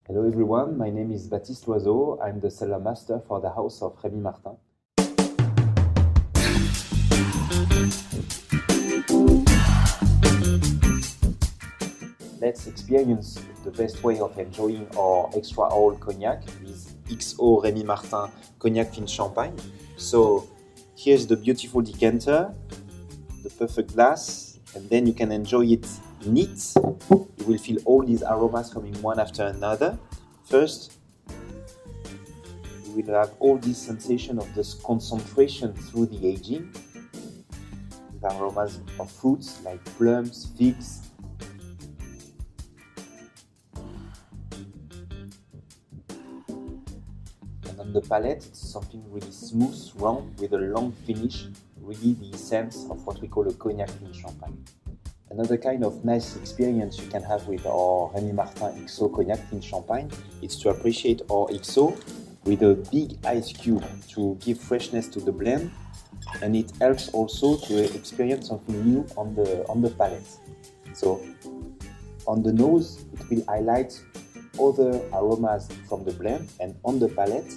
Hello everyone, my name is Baptiste Loiseau. I'm the cellar master for the house of Rémi Martin. Let's experience the best way of enjoying our extra old cognac with XO Rémi Martin Cognac Fine Champagne. So here's the beautiful decanter, the perfect glass, and then you can enjoy it neat. You will feel all these aromas coming one after another. First, you will have all this sensation of this concentration through the aging, with aromas of fruits like plums, figs. And on the palate, it's something really smooth, round, with a long finish, really the essence of what we call a cognac fine champagne. Another kind of nice experience you can have with our Rémi Martin XO Cognac Fine Champagne is to appreciate our XO with a big ice cube to give freshness to the blend, and it helps also to experience something new on the palate. So on the nose, it will highlight other aromas from the blend, and on the palate,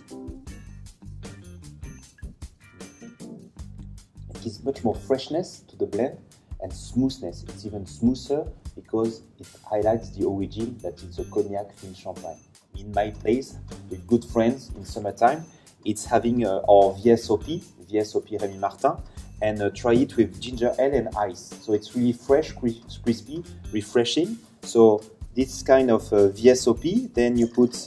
it gives much more freshness to the blend and smoothness. It's even smoother because it highlights the origin that it's a cognac fine champagne. In my place, with good friends in summertime, it's having our VSOP Rémi Martin, and try it with ginger ale and ice. So it's really fresh, crispy, refreshing. So this kind of VSOP, then you put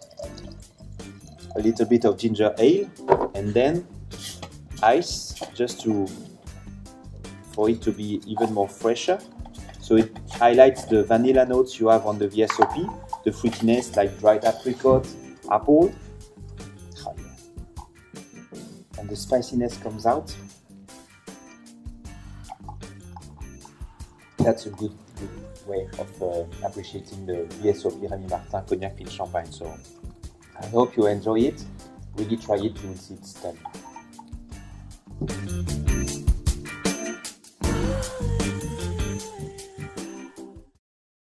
a little bit of ginger ale and then ice, just for it to be even more fresher. So it highlights the vanilla notes you have on the VSOP, the fruitiness like dried apricot, apple, and the spiciness comes out. That's a good way of appreciating the VSOP Rémi Martin Cognac Fine Champagne. So I hope you enjoy it. Really try it, you will see it's stunning.